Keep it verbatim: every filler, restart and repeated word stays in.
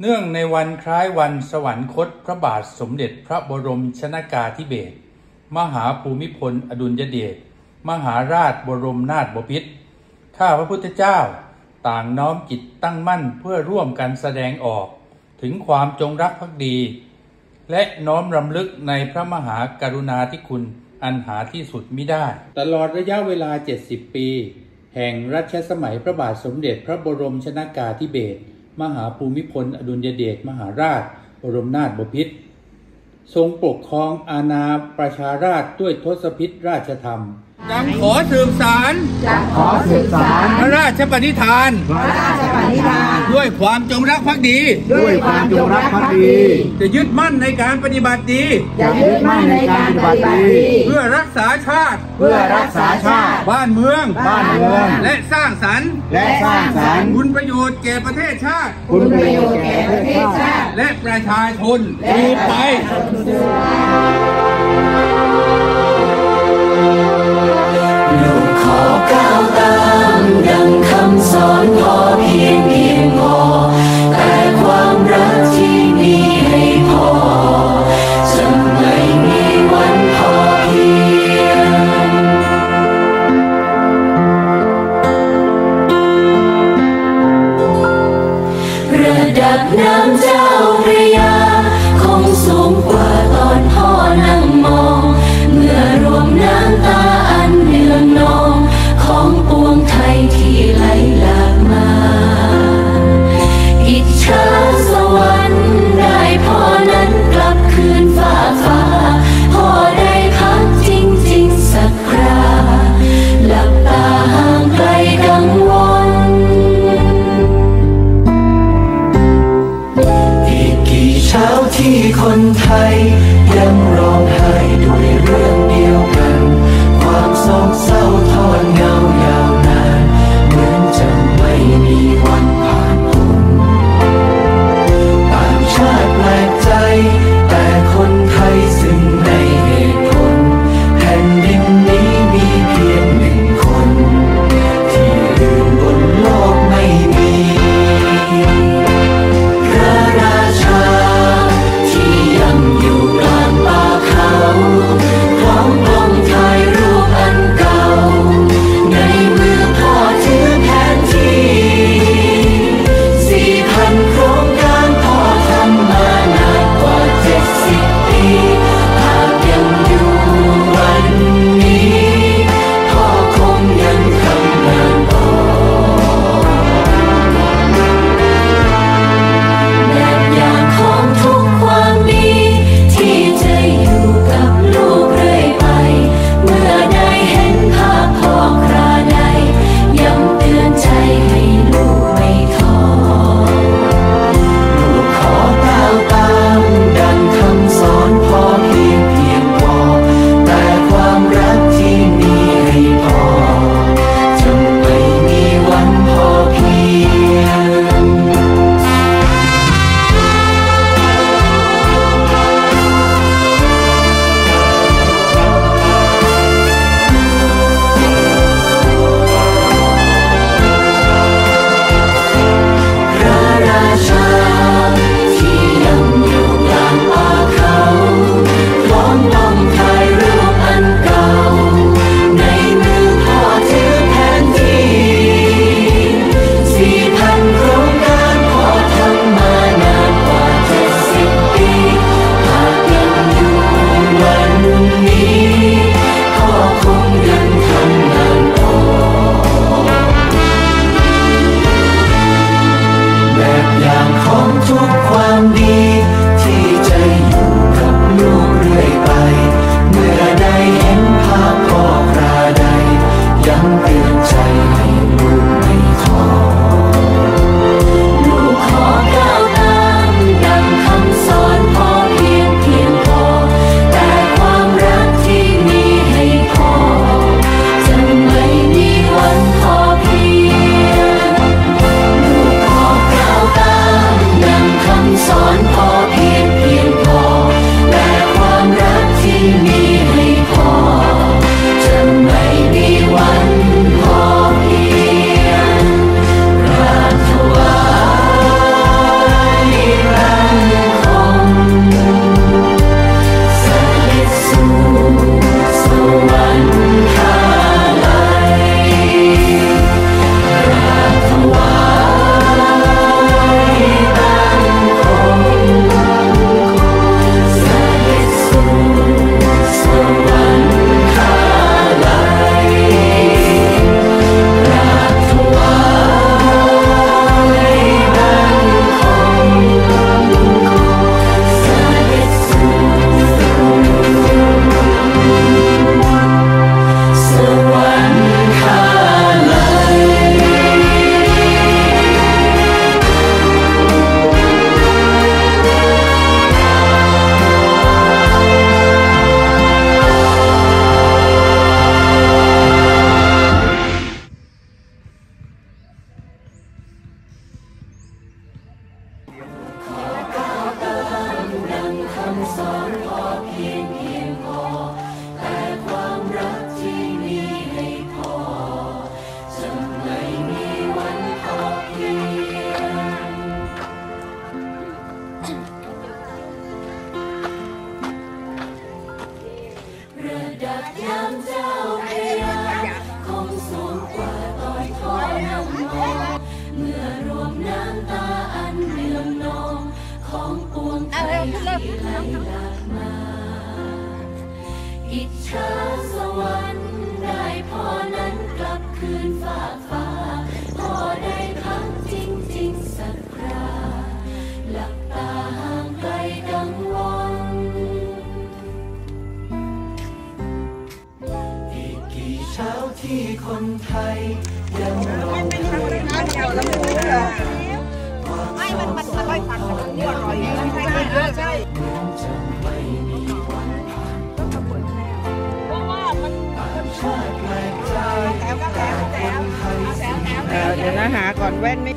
เนื่องในวันคล้ายวันสวรรคตพระบาทสมเด็จพระบรมชนกาธิเบศรมหาภูมิพลอดุลยเดชมหาราชบรมนาถบพิตรข้าพระพุทธเจ้าต่างน้อมจิตตั้งมั่นเพื่อร่วมกันแสดงออกถึงความจงรักภักดีและน้อมรำลึกในพระมหากรุณาธิคุณอันหาที่สุดมิได้ตลอดระยะเวลาเจ็ดสิบปีแห่งรัชสมัยพระบาทสมเด็จพระบรมชนกาธิเบศรมหาภูมิพลอดุลยเดชมหาราชบรมนาถบพิตรทรงปกครองอาณาประชาราษฎร์ด้วยทศพิธราชธรรมจำขอสืบสารจำขอสืบสารพระราชปณิธานพระราชปณิธานด้วยความจงรักภักดีด้วยความจงรักภักดีจะยึดมั่นในการปฏิบัติดีจะยึดมั่นในการปฏิบัติดีเพื่อรักษาชาติเพื่อรักษาชาติบ้านเมืองบ้านเมืองและสร้างสรรค์และสร้างสรรค์คุณประโยชน์แก่ประเทศชาติคุณประโยชน์แก่ประเทศชาติและประชาชนสืบไปลูกขอก้าวตามดังคำสอนพอเพียงเพียงพอแต่ความรักที่มีให้พอจะไม่มีวันพอเพียงระดับน้ำเจ้าพระยาคงสูงกว่าตอนพ่อนั่งมองเมื่อรวมน้ำตาอันเนืองนองของปวงไทยที่ไหลหลากมาอิจฉาสวรรค์ได้พ่อนั้นกลับคืนฟ้าฟ้าพ่อได้พักจริงๆสักคราหลับตาห่างไกลกังวลอีกกี่เช้าที่คนไทยยังร้องไห้ด้วยเรื่องเดียวกันความโศกเศร้าทอดเงายาวนานเหมือนจะไม่มีวันผ่านพ้นต่างชาติแปลกใจแต่คนไทยซึ่งในเหตุผลแผ่นดินนี้มีเพียงหนึ่งคนที่อื่นบนโลกไม่มีพระราชาที่ยังอยู่กลางป่าเขาพร้อมกล้องถ่ายรูปอันเก่าในมือพ่อถือแผนที่เอาเร็วขึ้นเร็วอิจฉาสวรรค์ได้พอนั้นกลับคืนฝากฟ้าพอได้พักจริงๆสักคราหลับตาห่างไกลกังวลอีกกี่เช้าที่คนไทยยังรอคอยไม่มันมันอร่อยฝันมันอร่อยใช่ใช่ใช่เพราะว่ามันแถวก็แถวแถวแถวแถวเดี๋ยวนะหาก่อนแว่นไม่